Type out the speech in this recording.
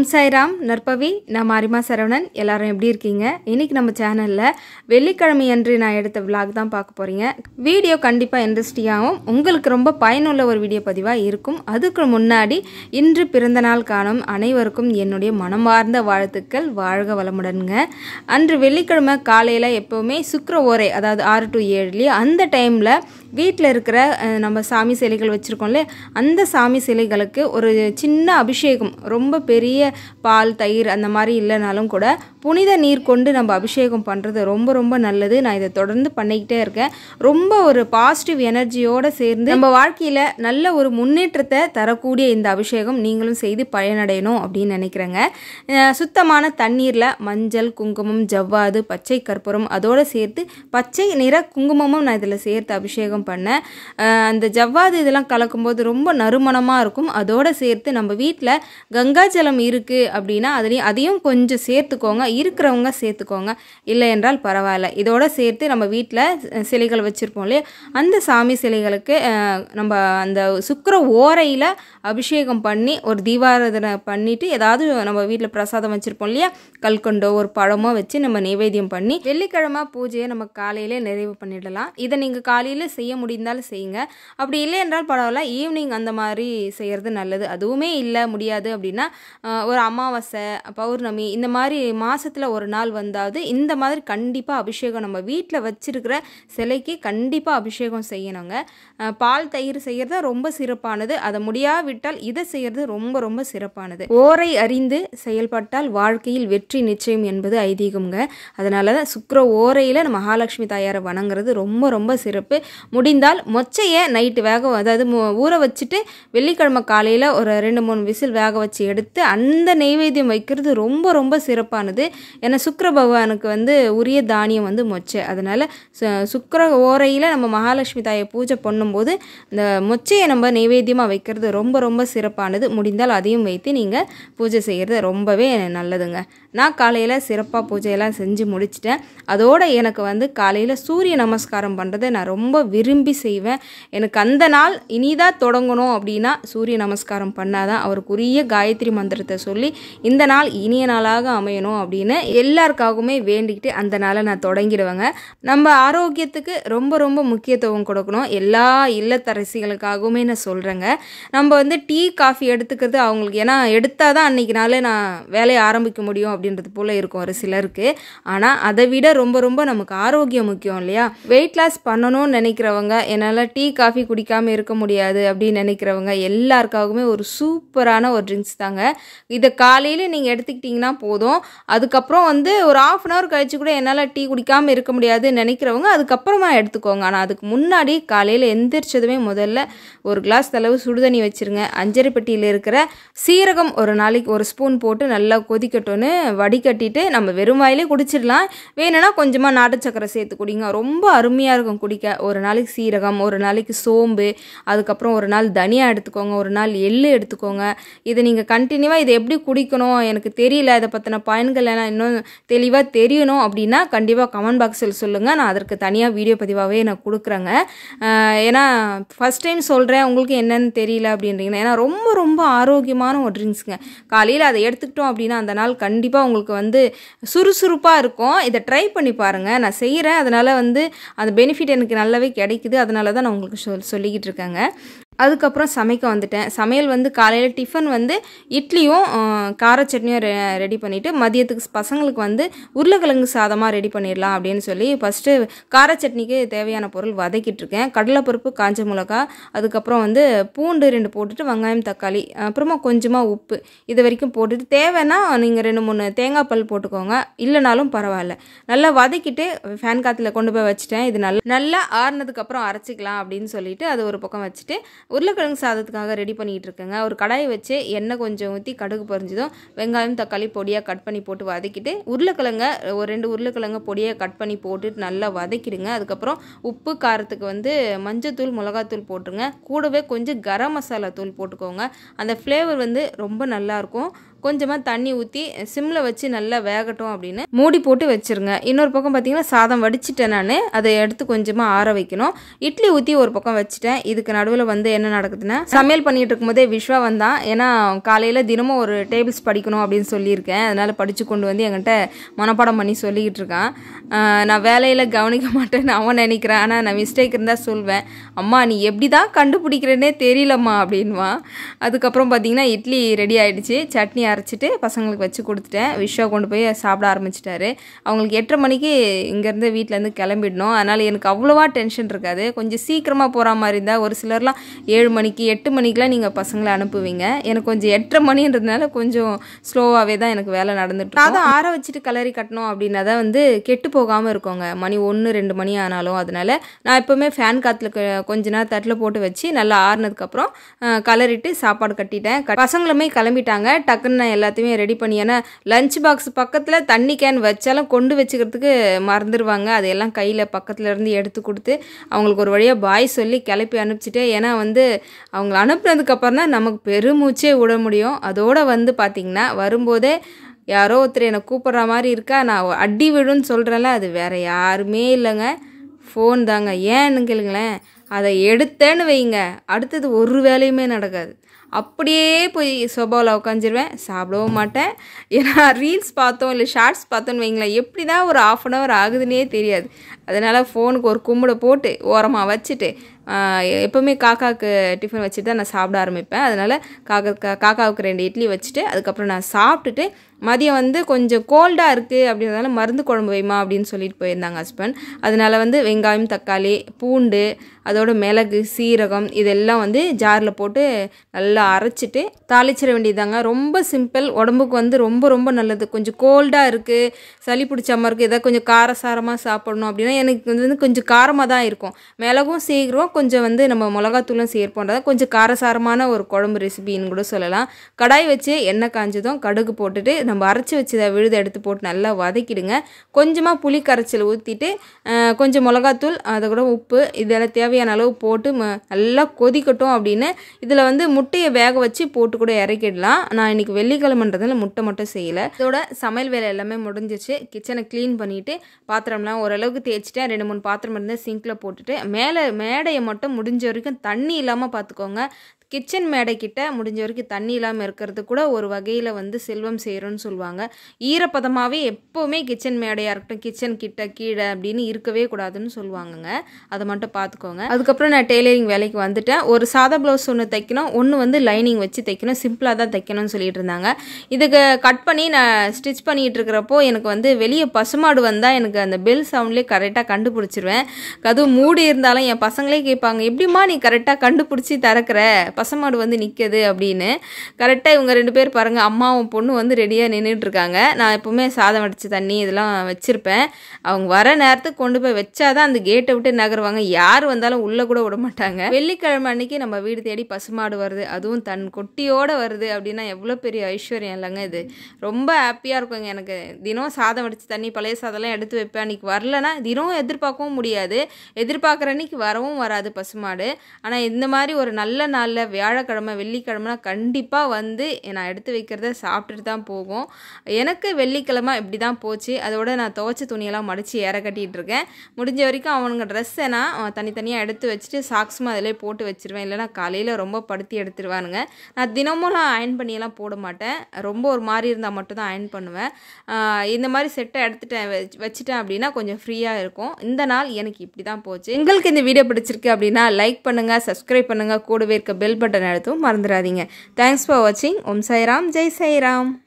ஓம் சாய்ராம் நற்பவி நான் மாரிமா சரவணன். எல்லாரும் எப்படி இருக்கீங்க? இன்னைக்கு நம்ம சேனலில் வெள்ளிக்கிழமை அன்று நான் எடுத்த விளாக் தான் பார்க்க போகிறீங்க. வீடியோ கண்டிப்பாக இன்ட்ரெஸ்டிங்காகவும் உங்களுக்கு ரொம்ப பயனுள்ள ஒரு வீடியோ பதிவாக இருக்கும். அதுக்கு முன்னாடி இன்று பிறந்த நாள் காணும் அனைவருக்கும் என்னுடைய மனமார்ந்த வாழ்த்துக்கள். வாழ்க வளமுடனுங்க. அன்று வெள்ளிக்கிழமை காலையில் எப்போவுமே சுக்கிர ஓரை, அதாவது 6 to 7 அந்த டைமில் வீட்டில் இருக்கிற நம்ம சாமி சிலைகள் வச்சுருக்கோம்ல, அந்த சாமி சிலைகளுக்கு ஒரு சின்ன அபிஷேகம், ரொம்ப பெரிய பால் தயிர் அந்த மாதிரி இல்லைனாலும் கூட புனித நீர் கொண்டு நம்ம அபிஷேகம் பண்ணுறது ரொம்ப ரொம்ப நல்லது. நான் இதை தொடர்ந்து பண்ணிக்கிட்டே இருக்கேன். ரொம்ப ஒரு பாசிட்டிவ் எனர்ஜியோடு சேர்ந்து நம்ம வாழ்க்கையில் நல்ல ஒரு முன்னேற்றத்தை தரக்கூடிய இந்த அபிஷேகம் நீங்களும் செய்து பயனடையணும் அப்படின்னு நினைக்கிறேங்க. சுத்தமான தண்ணீரில் மஞ்சள், குங்குமம், ஜவ்வாது, பச்சை கற்பூரம் அதோடு சேர்த்து பச்சை நிற குங்குமமும் நான் இதில் சேர்த்து அபிஷேகம் பண்ணேன். அந்த ஜவ்வாது இதெல்லாம் கலக்கும்போது ரொம்ப நறுமணமாக இருக்கும். அதோடு சேர்த்து நம்ம வீட்டில் கங்காஜலம் இருக்குது அப்படின்னா அதையும் கொஞ்சம் சேர்த்துக்கோங்க. இருக்கிறவங்க சேர்த்துக்கோங்க, இல்லை என்றால் பரவாயில்ல. இதோடு சேர்த்து நம்ம வீட்டில் சிலைகள் வச்சுருப்போம் இல்லையா, அந்த சாமி சிலைகளுக்கு நம்ம அந்த சுக்கிர ஓரையில் அபிஷேகம் பண்ணி ஒரு தீபாராதனை பண்ணிவிட்டு ஏதாவது நம்ம வீட்டில் பிரசாதம் வச்சுருப்போம் இல்லையா, கல்கண்டோ ஒரு பழமோ வச்சு நம்ம நைவேத்தியம் பண்ணி வெள்ளிக்கிழமை பூஜையை நம்ம காலையிலே நிறைவு பண்ணிடலாம். இதை நீங்கள் காலையில் செய்ய முடிந்தாலும் செய்யுங்க. அப்படி இல்லை என்றால் பரவாயில்ல, ஈவினிங் அந்த மாதிரி செய்கிறது நல்லது. அதுவுமே இல்லை முடியாது அப்படின்னா ஒரு அமாவாசை, பௌர்ணமி இந்த மாதிரி மாதத்தில் ஒரு நாள் வந்தாவது இந்த மாதிரி கண்டிப்பாக அபிஷேகம் நம்ம வீட்டில் வச்சிருக்கிற சிலைக்கு கண்டிப்பாக அபிஷேகம் செய்யணுங்க. பால் தயிர் செய்கிறது ரொம்ப சிறப்பானது. அதை முடியாவிட்டால் இதை செய்கிறது ரொம்ப ரொம்ப சிறப்பானது. ஓரை அறிந்து செயல்பட்டால் வாழ்க்கையில் வெற்றி நிச்சயம் என்பது ஐதீகம்ங்க. அதனால தான் சுக்கிர ஓரையில் நம்ம மகாலட்சுமி தாயாரை வணங்குறது ரொம்ப ரொம்ப சிறப்பு. முடிந்தால் மொச்சையை நைட்டு அதாவது ஊற வச்சுட்டு வெள்ளிக்கிழமை காலையில் ஒரு 2-3 விசில் வேக வச்சு எடுத்து அந்த நெய்வேத்தியம் வைக்கிறது ரொம்ப ரொம்ப சிறப்பானது. ஏன்னா சுக்கிர பகவானுக்கு உரிய தானியம் மொச்சை. அதனால் சுக்கிர ஓரையில் நம்ம மகாலட்சுமி தாயை பூஜை பண்ணும்போது இந்த மொச்சையை நம்ம நெய்வேத்தியமாக வைக்கிறது ரொம்ப ரொம்ப சிறப்பானது. முடிந்தால் அதையும் வைத்து நீங்கள் பூஜை செய்கிறது ரொம்பவே நல்லதுங்க. நான் காலையில் சிறப்பாக பூஜையெல்லாம் செஞ்சு முடிச்சிட்டேன். அதோடு எனக்கு காலையில் சூரிய நமஸ்காரம் பண்ணுறதை நான் ரொம்ப விரும்பி செய்வேன். எனக்கு அந்த நாள் இனிதான் தொடங்கணும் அப்படின்னா சூரிய நமஸ்காரம் பண்ணாதான் அவருக்குரிய காயத்ரி மந்திரத்தை சொல்லி இந்த நாள் இனிய நாளாக அமையணும் அப்படின்னு எல்லாருக்காகவுமே வேண்டிக்கிட்டு அந்த நாளை நான் தொடங்கிடுவேங்க. நம்ம ஆரோக்கியத்துக்கு ரொம்ப ரொம்ப முக்கியத்துவம் கொடுக்கணும். எல்லா இல்லத்தரசிகளுக்காகவுமே நான் சொல்கிறேங்க. நம்ம டீ காஃபி எடுத்துக்கிறது அவங்களுக்கு, ஏன்னா எடுத்தால் தான் அன்றைக்கி நாளே நான் வேலையை ஆரம்பிக்க முடியும் அப்படின்றது போல் இருக்கும் ஒரு சிலருக்கு. ஆனால் அதை விட ரொம்ப ரொம்ப நமக்கு ஆரோக்கியம் முக்கியம் இல்லையா? வெயிட் லாஸ் பண்ணணும்னு நினைக்கிறவங்க, என்னால் டீ காஃபி குடிக்காமல் இருக்க முடியாது அப்படின்னு நினைக்கிறவங்க எல்லாருக்காகவுமே ஒரு சூப்பரான ஒரு ட்ரிங்க்ஸ் தாங்க. இதை காலையில் நீங்கள் எடுத்துக்கிட்டிங்கன்னா போதும். அதுக்கப்புறம் ஒரு 1/2 hour கழிச்சு கூட என்னால் டீ குடிக்காமல் இருக்க முடியாதுன்னு நினைக்கிறவங்க அதுக்கப்புறமா எடுத்துக்கோங்க. ஆனால் அதுக்கு முன்னாடி காலையில் எந்திரிச்சதுமே முதல்ல ஒரு கிளாஸ் அளவு சுடுதண்ணி வச்சுருங்க. அஞ்சரை பெட்டியில் இருக்கிற சீரகம் ஒரு நாளைக்கு 1 ஸ்பூன் போட்டு நல்லா கொதிக்கட்டும்னு வடிகட்டிட்டு நம்ம வெறும் வாயிலே குடிச்சிடலாம். வேணும்னா கொஞ்சமாக நாட்டு சக்கரை சேர்த்து குடிங்க, ரொம்ப அருமையாக இருக்கும் குடிக்க. ஒரு நாளைக்கு சீரகம், ஒரு நாளைக்கு சோம்பு, அதுக்கப்புறம் ஒரு நாள் தனியா எடுத்துக்கோங்க, ஒரு நாள் எள்ளு எடுத்துக்கோங்க. இதை நீங்கள் கண்டினியூவாக இதை எப்படி குடிக்கணும் எனக்கு தெரியல, இதை பற்றின பயன்கள் எல்லாம் இன்னும் தெளிவாக தெரியணும் அப்படின்னா கண்டிப்பாக கமெண்ட் பாக்ஸில் சொல்லுங்கள். நான் அதற்கு தனியாக வீடியோ பதிவாகவே நான் கொடுக்குறேங்க. ஏன்னா ஃபஸ்ட் டைம் சொல்கிறேன், உங்களுக்கு என்னென்னு தெரியல அப்படின்றீங்கன்னா, ஏன்னா ரொம்ப ரொம்ப ஆரோக்கியமான ஒரு ட்ரிங்க்ஸுங்க. காலையில் அதை எடுத்துக்கிட்டோம் அப்படின்னா அந்த நாள் கண்டிப்பாக உங்களுக்கு சுறுசுறுப்பாக இருக்கும். இதை ட்ரை பண்ணி பாருங்கள். நான் செய்கிறேன், அதனால் அந்த பெனிஃபிட் எனக்கு நல்லாவே கிடைக்குது. அதனால தான் நான் உங்களுக்கு சொல்லிக்கிட்டு இருக்கேங்க. அதுக்கப்புறம் சமைக்க வந்துட்டேன். சமையல் காலையில் டிஃபன் இட்லியும் கார சட்னியும் ரெடி பண்ணிவிட்டு மதியத்துக்கு பசங்களுக்கு உருளைக்கிழங்கு சாதமாக ரெடி பண்ணிடலாம் அப்படின்னு சொல்லி ஃபஸ்ட்டு கார சட்னிக்கு தேவையான பொருள் வதக்கிட்டுருக்கேன். கடலைப்பருப்பு, காஞ்ச மிளகா, அதுக்கப்புறம் பூண்டு 2 போட்டுட்டு வெங்காயம், தக்காளி, அப்புறமா கொஞ்சமாக உப்பு இது வரைக்கும் போட்டுட்டு தேவைன்னா நீங்கள் 2-3 தேங்காய் பல் போட்டுக்கோங்க, இல்லைனாலும் பரவாயில்ல. நல்லா வதக்கிட்டு ஃபேன் காற்றுல கொண்டு போய் வச்சுட்டேன். இது நல்லா ஆறுனதுக்கப்புறம் அரைச்சிக்கலாம் அப்படின்னு சொல்லிட்டு அது ஒரு பக்கம் வச்சுட்டு உருளைக்கிழங்கு சாதத்துக்காக ரெடி பண்ணிகிட்டு இருக்கேங்க. ஒரு கடாயை வச்சு எண்ணெய் கொஞ்சம் ஊற்றி கடுகு பொரிஞ்சதும் வெங்காயம், தக்காளி பொடியாக கட் பண்ணி போட்டு வதக்கிட்டு ஒரு 2 உருளைக்கிழங்கு பொடியாக கட் பண்ணி போட்டுட்டு நல்லா வதக்கிடுங்க. அதுக்கப்புறம் உப்பு காரத்துக்கு மஞ்சத்தூள், மிளகாத்தூள் போட்டுருங்க. கூடவே கொஞ்சம் கரம் மசாலா தூள் போட்டுக்கோங்க. அந்த ஃப்ளேவர் ரொம்ப நல்லாயிருக்கும். கொஞ்சமாக தண்ணி ஊற்றி சிம்மில் வச்சு நல்லா வேகட்டும் அப்படின்னு மூடி போட்டு வச்சுருங்க. இன்னொரு பக்கம் பார்த்திங்கன்னா சாதம் வடிச்சிட்டேன் நான், அதை எடுத்து கொஞ்சமாக ஆற வைக்கணும். இட்லி ஊற்றி ஒரு பக்கம் வச்சுட்டேன். இதுக்கு நடுவில் வந்து என்ன நடக்குதுன்னா, சமையல் பண்ணிகிட்டு இருக்கும்போதே விஸ்வா வந்தான். ஏன்னா காலையில் தினமும் ஒரு டேபிள்ஸ் படிக்கணும் அப்படின்னு சொல்லியிருக்கேன். அதனால் படித்து கொண்டு வந்து என்கிட்ட மனப்பாடம் பண்ணி சொல்லிக்கிட்டு இருக்கான். நான் வேலையில் கவனிக்க மாட்டேன்னு அவன் நினைக்கிறேன். ஆனால் நான் மிஸ்டேக் இருந்தால் சொல்வேன், அம்மா நீ எப்படி தான் கண்டுபிடிக்கிறேன்னே தெரியலம்மா அப்படின்வான். அதுக்கப்புறம் பார்த்திங்கன்னா இட்லி ரெடி ஆகிடுச்சு. சட்னி அரைச்சிட்டு பசங்களுக்கு வச்சு கொடுத்துட்டேன். விஸ்வா கொண்டு போய் சாப்பிட ஆரம்பிச்சிட்டாரு. அவங்களுக்கு 8:30 மணிக்கு இங்கேருந்து வீட்டிலேருந்து கிளம்பிடணும். அதனால் எனக்கு அவ்வளோவா டென்ஷன் இருக்காது. கொஞ்சம் சீக்கிரமாக போகிற மாதிரி இருந்தால், ஒரு சிலர்லாம் 7 மணிக்கு 8 மணிக்கெலாம் நீங்கள் பசங்களை அனுப்புவீங்க. எனக்கு கொஞ்சம் 8:30 மணின்றதுனால கொஞ்சம் ஸ்லோவாகவே தான் எனக்கு வேலை நடந்துட்டு. அதை ஆற வச்சுட்டு கலரி கட்டணும் அப்படின்னா தான் வந்து கெட்டு போகாமல் இருக்கோங்க. மணி 1-2 மணி ஆனாலும். அதனால் நான் எப்போவுமே ஃபேன் காற்றுல கொஞ்ச நேரம் தட்டில் போட்டு வச்சு நல்லா ஆறுனதுக்கப்புறம் கலரிட்டு சாப்பாடு கட்டிட்டேன். பசங்களுமே கிளம்பிட்டாங்க. டக்குன்னு நான் எல்லாத்தையுமே ரெடி பண்ணி, ஏன்னா லஞ்ச் பாக்ஸ் பக்கத்தில் தண்ணி கேன் வச்சாலும் கொண்டு வச்சுக்கிறதுக்கு மறந்துடுவாங்க. அதையெல்லாம் கையில் பக்கத்தில் இருந்து எடுத்து கொடுத்து அவங்களுக்கு ஒரு வழியாக பாய் சொல்லி கிளப்பி அனுப்பிச்சிட்டு, ஏன்னா வந்து அவங்கள அனுப்புனதுக்கப்புறம் தான் நமக்கு பெருமூச்சே விட முடியும். அதோடு வந்து பார்த்திங்கன்னா வரும்போதே யாரோ ஒருத்தர் என்னை கூப்பிட்ற மாதிரி இருக்கா. நான் அடி விடுன்னு சொல்கிறேன்ல, அது வேறு யாருமே இல்லைங்க, ஃபோன் தாங்க. ஏன்னு கேளுங்களேன், அதை எடுத்தேன்னு வைங்க, அடுத்தது ஒரு வேலையுமே நடக்காது. அப்படியே போய் சோபாவில் உட்காந்துருவேன், சாப்பிடவும் மாட்டேன். ஏன்னா ரீல்ஸ் பார்த்தோம் இல்லை ஷார்ட்ஸ் பார்த்தோன்னு வைங்களேன், எப்படி தான் ஒரு 1/2 hour ஆகுதுன்னே தெரியாது. அதனால் ஃபோனுக்கு ஒரு கும்பிட போட்டு ஓரமாக வச்சுட்டு எப்போவுமே காக்காவுக்கு டிஃபன் வச்சுட்டு தான் நான் சாப்பிட ஆரம்பிப்பேன். அதனால் காக்காவுக்கு 2 இட்லி வச்சுட்டு அதுக்கப்புறம் நான் சாப்பிட்டுட்டு, மதியம் வந்து கொஞ்சம் கோல்டாக இருக்குது அப்படின்றதால மருந்து குழம்பு வைமா அப்படின்னு சொல்லிட்டு போயிருந்தாங்க ஹஸ்பண்ட். அதனால் வந்து வெங்காயம், தக்காளி, பூண்டு, அதோட மிளகு, சீரகம் இதெல்லாம் வந்து ஜாரில் போட்டு நல்லா அரைச்சிட்டு தாளிச்சிட வேண்டியதாங்க. ரொம்ப சிம்பிள், உடம்புக்கு வந்து ரொம்ப ரொம்ப நல்லது. கொஞ்சம் கோல்டாக இருக்குது, சளி பிடிச்சாமல் இருக்குது, எதாவது கொஞ்சம் காரசாரமாக சாப்பிடணும் அப்படின்னா எனக்கு வந்து கொஞ்சம் காரமாக தான் இருக்கும். மிளகும் சீக்கிரம் கொஞ்சம் வந்து நம்ம மிளகாத்தூளும் சேர்ப்போன்றதை கொஞ்சம் காரசாரமான ஒரு குழம்பு ரெசிபின்னு கூட சொல்லலாம். கடாய் வச்சு எண்ணெய் காஞ்சதும் கடுகு போட்டுட்டு நம்ம அரைச்சி வச்சு விழுதை எடுத்து போட்டு நல்லா வதக்கிடுங்க. கொஞ்சமாக புளி கரைச்சல் ஊற்றிட்டு கொஞ்சம் மிளகாத்தூள், அதை கூட உப்பு, இதெல்லாம் தேவையான அளவு போட்டு நல்லா கொதிக்கட்டும். அப்படின்னு இதில் வந்து முட்டையை வேக வச்சு போட்டு கூட இறக்கிடலாம். நான் இன்றைக்கி வெள்ளிக்கிழமைன்றதுல முட்டை மட்டும் செய்யலை. இதோட சமையல் வேலை எல்லாமே முடிஞ்சிச்சு. கிச்சனை க்ளீன் பண்ணிவிட்டு பாத்திரம்லாம் ஓரளவுக்கு தேய்ச்சிட்டேன். 2-3 பாத்திரம் இருந்தால் சிங்கில் போட்டுட்டு மேடையை மட்டும் முடிஞ்ச வரைக்கும் தண்ணி இல்லாமல் பார்த்துக்கோங்க. கிச்சன் மேடைக்கிட்ட முடிஞ்ச வரைக்கும் தண்ணி இல்லாமல் இருக்கிறது கூட ஒரு வகையில் வந்து செல்வம் செய்கிறோன்னு சொல்லுவாங்க. ஈரப்பதமாகவே எப்போவுமே கிச்சன் மேடையாக இருக்கட்டும், கிச்சன் கிட்ட கீழே அப்படின்னு இருக்கவே கூடாதுன்னு சொல்லுவாங்கங்க. அதை மட்டும் பார்த்துக்கோங்க. அதுக்கப்புறம் நான் டெய்லரிங் வேலைக்கு வந்துட்டேன். ஒரு சாதா ப்ளவுஸ் ஒன்று தைக்கணும், ஒன்று வந்து லைனிங் வச்சு தைக்கணும், சிம்பிளாக தான் தைக்கணும்னு சொல்லிட்டு இருந்தாங்க. இதுக்கு கட் பண்ணி நான் ஸ்டிச் பண்ணிகிட்டு இருக்கிறப்போ எனக்கு வந்து வெளியே பசுமாடு வந்தால் எனக்கு அந்த பெல் சவுண்ட்லேயே கரெக்டாக கண்டுபிடிச்சிருவேன். அதுவும் மூடி இருந்தாலும் என் பசங்களே கேட்பாங்க, எப்படிமா நீ கரெக்டாக கண்டுபிடிச்சி திறக்கிற, பசுமாடு வந்து நிற்குது அப்படின்னு. கரெக்டாக இவங்க 2 பேர் பாருங்கள், அம்மாவும் பொண்ணு வந்து ரெடியாக நின்றுட்டுருக்காங்க. நான் எப்போவுமே சாதம் வடித்து தண்ணி இதெல்லாம் வச்சுருப்பேன். அவங்க வர நேரத்துக்கு கொண்டு போய் வச்சாதான் அந்த கேட்டை விட்டு நகருவாங்க. யார் வந்தாலும் உள்ளே கூட விட மாட்டாங்க. வெள்ளிக்கிழமை அன்னைக்கு நம்ம வீடு தேடி பசுமாடு வருது, அதுவும் தன் கொட்டியோடு வருது அப்படின்னா எவ்வளோ பெரிய ஐஸ்வர்யம் இல்லைங்க. இது ரொம்ப ஹாப்பியாக இருக்குங்க எனக்கு. தினம் சாதம் வடித்து தண்ணி பழைய சாதம்லாம் எடுத்து வைப்பேன். அன்றைக்கி வரலன்னா தினம் எதிர்பார்க்கவும் முடியாது, எதிர்பார்க்குற அன்றைக்கி வரவும் வராது பசுமாடு. ஆனால் இந்த மாதிரி ஒரு நல்ல நாளில் வியாழக்கிழமை வெள்ளிக்கிழமைனா கண்டிப்பாக வந்து நான் எடுத்து வைக்கிறத சாப்பிட்டுட்டு தான் போகும். எனக்கு வெள்ளிக்கிழமை இப்படி தான் போச்சு. அதோட நான் துவைச்ச துணியெல்லாம் மடித்து ஏற கட்டிகிட்டு இருக்கேன். முடிஞ்ச வரைக்கும் அவனுங்க ட்ரெஸ்ஸை நான் தனித்தனியாக எடுத்து வச்சுட்டு சாக்ஸும் அதிலே போட்டு வச்சுருவேன். இல்லைனா காலையில் ரொம்ப படுத்தி எடுத்துருவானுங்க. நான் தினமும்லாம் அயன் பண்ணியெல்லாம் போட மாட்டேன். ரொம்ப ஒரு மாதிரி இருந்தால் மட்டும்தான் அயன் பண்ணுவேன். இந்த மாதிரி செட்டை எடுத்துட்டேன் வச்சுட்டேன் அப்படின்னா கொஞ்சம் ஃப்ரீயாக இருக்கும். இந்த நாள் எனக்கு இப்படி தான் போச்சு. உங்களுக்கு இந்த வீடியோ பிடிச்சிருக்கு அப்படின்னா லைக் பண்ணுங்கள், சப்ஸ்கிரைப் பண்ணுங்கள், கூடவே இருக்க பெல் பட்டன் அழுத்தவும் மறந்துடாதீங்க. தேங்க்ஸ் ஃபார் வாட்சிங். ஓம் சாய்ராம், ஜெய் சாய்ராம்.